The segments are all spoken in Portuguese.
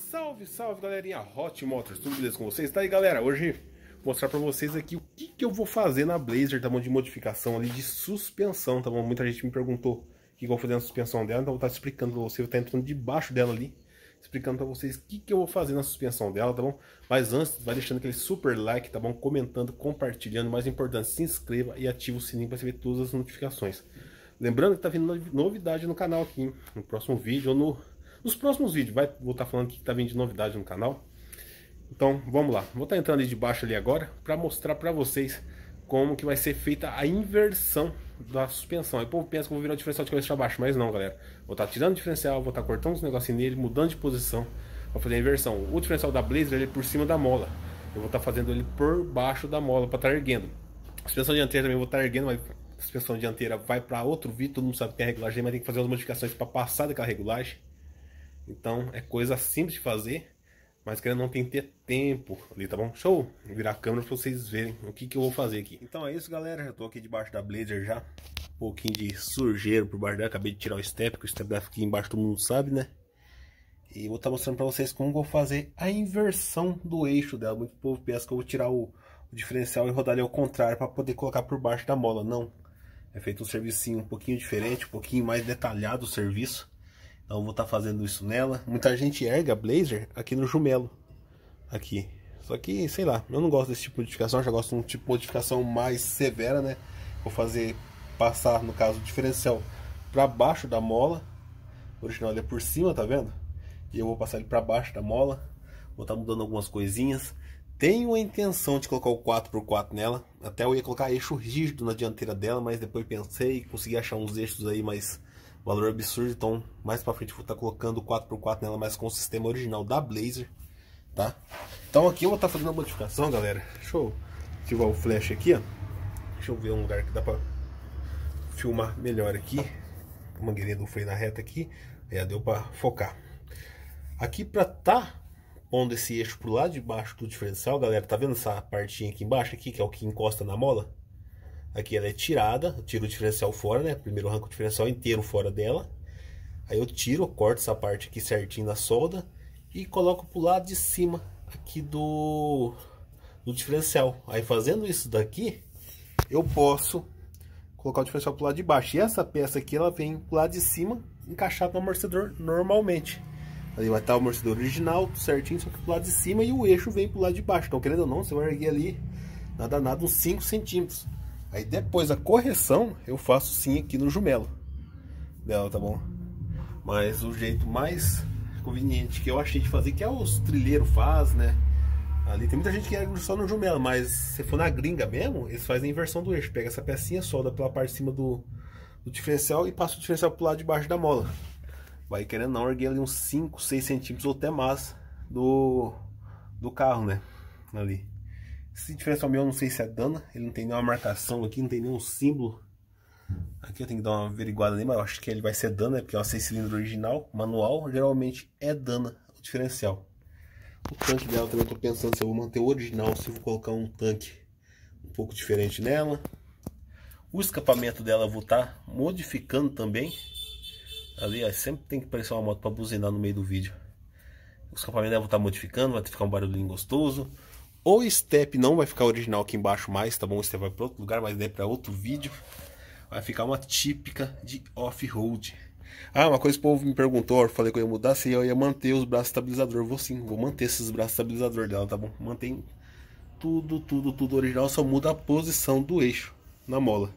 Salve, salve galerinha Hot Motors, tudo beleza com vocês? Tá aí galera, hoje vou mostrar pra vocês aqui o que eu vou fazer na Blazer, tá bom? De modificação ali, de suspensão, tá bom? Muita gente me perguntou o que eu vou fazer na suspensão dela, então eu vou estar explicando pra vocês, eu vou estar entrando debaixo dela ali, explicando pra vocês o que eu vou fazer na suspensão dela, tá bom? Mas antes, vai deixando aquele super like, tá bom? Comentando, compartilhando, mais importante, se inscreva e ative o sininho pra você ver todas as notificações. Lembrando que tá vindo novidade no canal aqui, hein? No próximo vídeo ou nos próximos vídeos, vou estar falando que tá vindo de novidade no canal. Então, vamos lá. Vou estar entrando ali de baixo ali agora para mostrar para vocês como que vai ser feita a inversão da suspensão. Aí o povo pensa que eu vou virar o diferencial de cabeça para baixo, mas não, galera. Vou estar tirando o diferencial, vou estar cortando os negocinhos nele, mudando de posição para fazer a inversão. O diferencial da Blazer ele é por cima da mola. Eu vou estar fazendo ele por baixo da mola para estar erguendo. A suspensão dianteira também vou estar erguendo, mas a suspensão dianteira vai para outro vídeo. Todo mundo sabe que tem a regulagem, mas tem que fazer as modificações para passar daquela regulagem. Então é coisa simples de fazer, mas que não tem que ter tempo ali, tá bom? Deixa eu virar a câmera pra vocês verem o que eu vou fazer aqui. Então é isso, galera, já tô aqui debaixo da Blazer já. Um pouquinho de sujeira por baixo dela, acabei de tirar o step, que o step aqui embaixo todo mundo sabe, né? E vou estar mostrando pra vocês como eu vou fazer a inversão do eixo dela. Muito povo pensa que eu vou tirar o diferencial e rodar ele ao contrário para poder colocar por baixo da mola. Não, é feito um servicinho um pouquinho diferente, um pouquinho mais detalhado o serviço. Então eu vou estar fazendo isso nela. Muita gente erga a Blazer aqui no jumelo. Aqui. Só que, sei lá, eu não gosto desse tipo de modificação. Eu já gosto de um tipo de modificação mais severa, né? Vou fazer, passar, no caso, o diferencial para baixo da mola. O original ele é por cima, tá vendo? E eu vou passar ele para baixo da mola. Vou estar mudando algumas coisinhas. Tenho a intenção de colocar o 4x4 nela. Até eu ia colocar eixo rígido na dianteira dela, mas depois pensei e consegui achar uns eixos aí, mas valor absurdo, então mais pra frente vou estar colocando o 4x4 nela, mas com o sistema original da Blazer, tá? Então aqui eu vou estar fazendo a modificação, galera. Deixa eu ativar o flash aqui, ó. Deixa eu ver um lugar que dá pra filmar melhor aqui. A mangueirinha do freio na reta aqui, já deu pra focar. Aqui pra tá pondo esse eixo pro lado de baixo do diferencial, galera, tá vendo essa partinha aqui embaixo aqui, que é o que encosta na mola? Aqui ela é tirada, eu tiro o diferencial fora, né? Primeiro eu arranco o diferencial inteiro fora dela. Aí eu tiro, eu corto essa parte aqui certinho da solda e coloco pro lado de cima aqui do diferencial. Aí fazendo isso daqui, eu posso colocar o diferencial pro lado de baixo. E essa peça aqui, ela vem pro lado de cima, encaixada no amortecedor normalmente. Ali vai estar o amortecedor original, certinho, só que pro lado de cima, e o eixo vem pro lado de baixo. Então, querendo ou não, você vai erguer ali, nada, uns 5 centímetros. Aí depois a correção eu faço sim aqui no jumelo dela, tá bom? Mas o jeito mais conveniente que eu achei de fazer, que é os trilheiros faz, né? Ali tem muita gente que é só no jumelo, mas se for na gringa mesmo, eles fazem a inversão do eixo. Pega essa pecinha, solda pela parte de cima do diferencial e passa o diferencial pro lado de baixo da mola. Vai querendo não erguer ali uns 5, 6 centímetros ou até mais do carro, né? Ali. Esse diferencial meu eu não sei se é Dana, ele não tem nenhuma marcação aqui, não tem nenhum símbolo. Aqui eu tenho que dar uma averiguada ali, mas eu acho que ele vai ser Dana, né? Porque é uma 6 cilindros original, manual, geralmente é Dana o diferencial. O tanque dela também eu tô pensando se eu vou manter o original, se eu vou colocar um tanque um pouco diferente nela. O escapamento dela eu vou estar modificando também. Ali, ó, sempre tem que aparecer uma moto para buzinar no meio do vídeo. O escapamento dela eu vou estar modificando, vai ficar um barulhinho gostoso. O step não vai ficar original aqui embaixo mais, tá bom? O step vai para outro lugar, mas daí para outro vídeo. Vai ficar uma típica de off-road. Ah, uma coisa que o povo me perguntou, eu falei que eu ia mudar, se eu ia manter os braços estabilizadores. Vou sim, vou manter esses braços estabilizadores dela, tá bom? Mantém tudo original, só muda a posição do eixo na mola.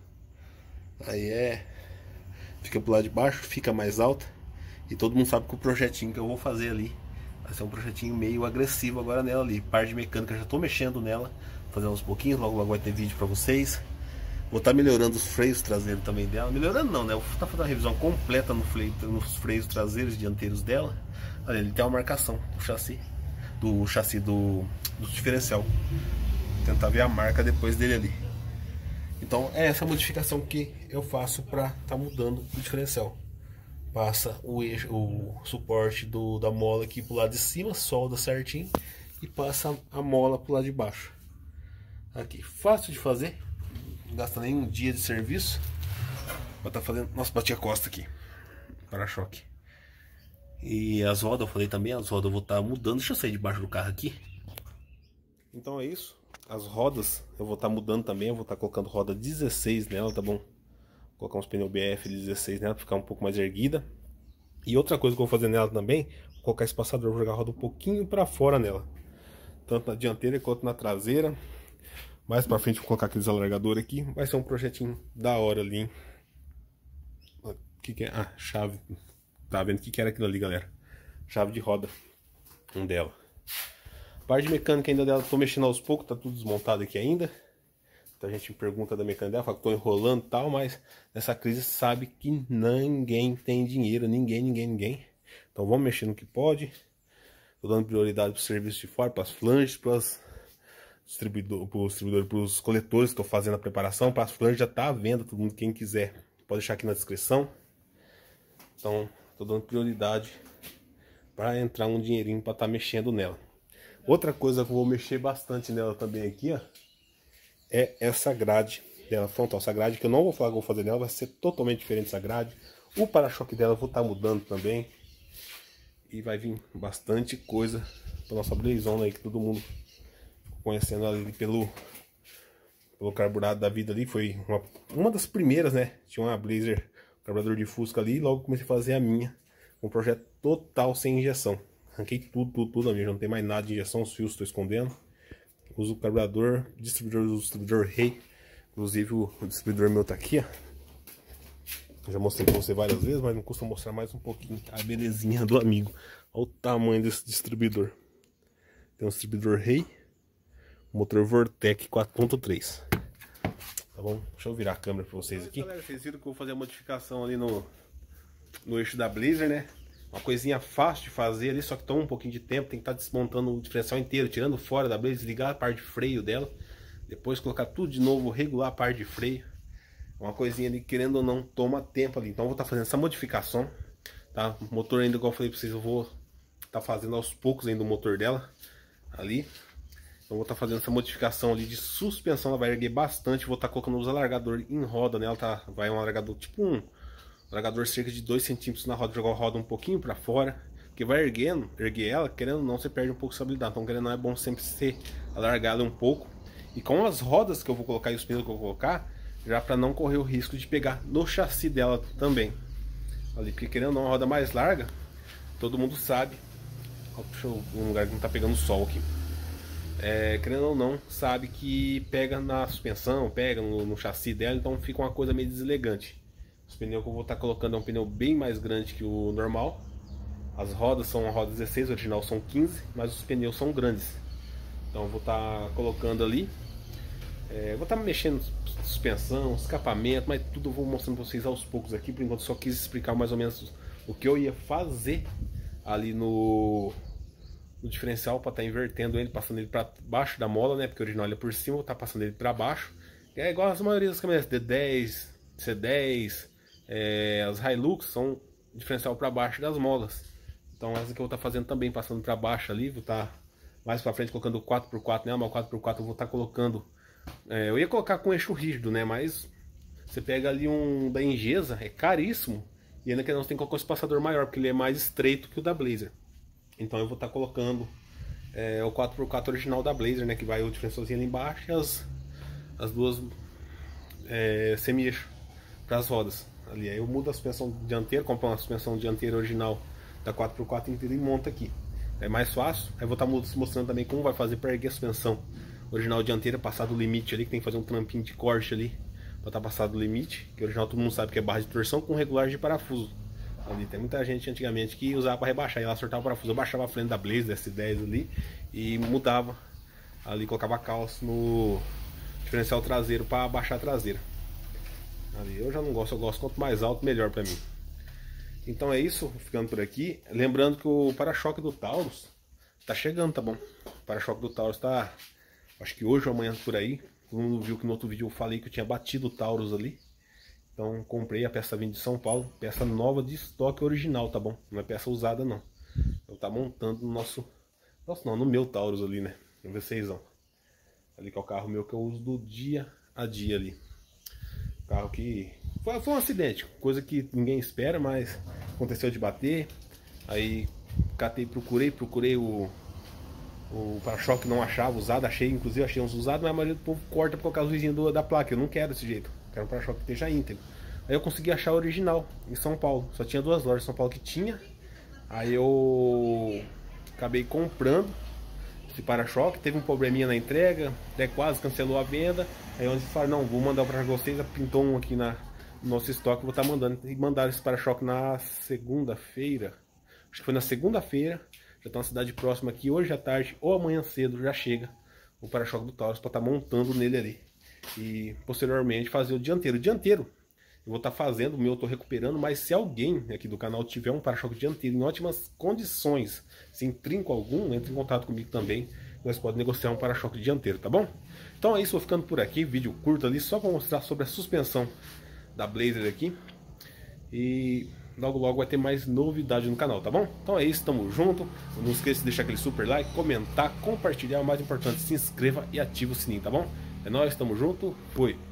Aí fica pro lado de baixo, fica mais alta. E todo mundo sabe que o projetinho que eu vou fazer ali vai ser um projetinho meio agressivo agora nela ali. Parte de mecânica, já tô mexendo nela, fazendo uns pouquinhos, logo vai ter vídeo pra vocês. Vou estar melhorando os freios traseiros também dela. Melhorando não, né? Vou estar fazendo uma revisão completa nos freios traseiros e dianteiros dela. Olha, ele tem uma marcação do chassi do diferencial. Vou tentar ver a marca depois dele ali. Então é essa modificação que eu faço para estar mudando o diferencial. Passa o suporte da mola aqui pro lado de cima, solda certinho e passa a mola pro lado de baixo. Aqui, fácil de fazer, não gasta nem um dia de serviço. Vou estar fazendo. Nossa, bati a costa aqui, para-choque. E as rodas, eu falei também, as rodas eu vou estar mudando. Deixa eu sair debaixo do carro aqui. Então é isso. As rodas eu vou estar mudando também. Eu vou estar colocando roda 16 nela, tá bom? Vou colocar uns pneus BF 16 nela pra ficar um pouco mais erguida. E outra coisa que eu vou fazer nela também, vou colocar espaçador, vou jogar a roda um pouquinho pra fora nela. Tanto na dianteira quanto na traseira. Mais pra frente vou colocar aqueles alargadores aqui. Vai ser um projetinho da hora ali, hein? O que é? Ah, chave. Tá vendo o que era aquilo ali, galera? Chave de roda. Dela. Parte de mecânica ainda dela, tô mexendo aos poucos, tá tudo desmontado aqui ainda. Então a gente me pergunta da mecânica dela, fala que tô enrolando e tal, mas nessa crise sabe que ninguém tem dinheiro, ninguém. Então vamos mexer no que pode. Tô dando prioridade pro serviço de fora, pras flanges, pros distribuidores, pros coletores que tô fazendo a preparação. Pras flanges já tá à venda, todo mundo, quem quiser, pode deixar aqui na descrição. Então tô dando prioridade para entrar um dinheirinho para estar mexendo nela. Outra coisa que eu vou mexer bastante nela também aqui, ó, é essa grade dela frontal. Essa grade que eu não vou falar que eu vou fazer nela, vai ser totalmente diferente essa grade. O para-choque dela eu vou estar mudando também. E vai vir bastante coisa para nossa Blazona aí, que todo mundo conhecendo ali pelo carburado da vida ali. Foi uma das primeiras, né? Tinha uma Blazer, carburador de Fusca ali, e logo comecei a fazer a minha. Um projeto total sem injeção. Arranquei tudo a minha, já não tem mais nada de injeção, os fios estou escondendo. Uso o carburador, distribuidor Rei. Inclusive o distribuidor meu tá aqui, ó. Já mostrei pra você várias vezes, mas não custa mostrar mais um pouquinho a belezinha do amigo. Olha o tamanho desse distribuidor. Tem um distribuidor Rei, motor Vortec 4.3. Tá bom? Deixa eu virar a câmera pra vocês aqui. Galera, vocês viram que eu vou fazer a modificação ali no eixo da Blazer, né? Uma coisinha fácil de fazer ali, só que toma um pouquinho de tempo. Tem que estar desmontando o diferencial inteiro, tirando fora da Blazer, desligar a parte de freio dela. Depois colocar tudo de novo, regular a parte de freio. Uma coisinha ali, querendo ou não, toma tempo ali. Então eu vou estar fazendo essa modificação, tá? O motor ainda, igual eu falei pra vocês, eu vou estar fazendo aos poucos ainda o motor dela ali. Então eu vou estar fazendo essa modificação ali de suspensão. Ela vai erguer bastante. Vou estar colocando os alargadores em roda nela, tá? Vai um alargador tipo um alargador cerca de 2 centímetros na roda, jogar a roda um pouquinho para fora, que vai erguer ela, querendo ou não, você perde um pouco de estabilidade. Então querendo ou não, é bom sempre ser alargado um pouco. E com as rodas que eu vou colocar e os pneus que eu vou colocar, já para não correr o risco de pegar no chassi dela também. Ali, porque querendo ou não, uma roda mais larga, todo mundo sabe. Deixa eu um lugar que não tá pegando sol aqui. Querendo ou não, sabe que pega na suspensão, pega no chassi dela, então fica uma coisa meio deselegante. Os pneus que eu vou estar colocando é um pneu bem mais grande que o normal. As rodas são uma roda 16, o original são 15, mas os pneus são grandes. Então eu vou estar colocando ali. Vou estar mexendo suspensão, escapamento, mas tudo eu vou mostrando para vocês aos poucos aqui. Por enquanto só quis explicar mais ou menos o que eu ia fazer ali no diferencial, para estar invertendo ele, passando ele para baixo da mola, né? Porque o original ele é por cima, vou estar passando ele para baixo. É igual as maioria das caminhonetes D10, C10, as Hilux são diferencial para baixo das molas. Então essa que eu vou estar fazendo também, passando para baixo ali. Vou estar mais para frente colocando o 4x4, né? Mas o 4x4 eu vou estar colocando. Eu ia colocar com eixo rígido, né? Mas você pega ali um da Ingesa, é caríssimo. E ainda que não, você tem que colocar um espaçador maior, porque ele é mais estreito que o da Blazer. Então eu vou estar colocando o 4x4 original da Blazer, né? Que vai o diferencialzinho ali embaixo e as duas semi-eixo para as rodas. Ali aí eu mudo a suspensão dianteira, compro uma suspensão dianteira original da 4x4 inteira e monto aqui. É mais fácil. Aí vou estar mostrando também como vai fazer para erguer a suspensão original dianteira, passar do limite ali, que tem que fazer um trampinho de corte ali para estar passado do limite. Que original todo mundo sabe que é barra de torção com regular de parafuso. Ali tem muita gente antigamente que usava para rebaixar, e ela soltava o parafuso. Eu baixava a frente da Blazer S10 ali e mudava ali, colocava calço no diferencial traseiro para baixar a traseira. Ali eu já não gosto, eu gosto quanto mais alto melhor para mim. Então é isso, ficando por aqui. Lembrando que o para-choque do Taurus tá chegando, tá bom? O para-choque do Taurus tá, acho que hoje ou amanhã por aí. Todo mundo viu que no outro vídeo eu falei que eu tinha batido o Taurus ali. Então comprei a peça vindo de São Paulo, peça nova de estoque original, tá bom? Não é peça usada não. Eu tá montando no no meu Taurus ali, né? No V6. Ali que é o carro meu que eu uso do dia a dia ali. Carro que foi um acidente, coisa que ninguém espera, mas aconteceu de bater. Aí catei, procurei o para-choque, não achava usado, inclusive achei uns usados, mas a maioria do povo corta por causa do vizinho da placa. Eu não quero desse jeito, quero um para-choque que esteja íntegro. Aí eu consegui achar o original em São Paulo, só tinha 2 lojas em São Paulo que tinha. Aí eu acabei comprando esse para-choque, teve um probleminha na entrega, até quase cancelou a venda. Aí eles falaram, não, vou mandar para vocês, pintou um aqui no nosso estoque, vou estar mandando. E mandaram esse para-choque na segunda-feira, acho que foi na segunda-feira. Já está na cidade próxima aqui, hoje à tarde ou amanhã cedo já chega o para-choque do Taurus para estar montando nele ali. E posteriormente fazer o dianteiro. O dianteiro eu vou estar fazendo, o meu eu estou recuperando, mas se alguém aqui do canal tiver um para-choque dianteiro em ótimas condições, sem trinco algum, entre em contato comigo também. Nós podemos negociar um para-choque dianteiro, tá bom? Então é isso, vou ficando por aqui, vídeo curto ali, só para mostrar sobre a suspensão da Blazer aqui. E logo logo vai ter mais novidade no canal, tá bom? Então é isso, tamo junto. Não esqueça de deixar aquele super like, comentar, compartilhar. O mais importante, se inscreva e ative o sininho, tá bom? É nóis, tamo junto, fui!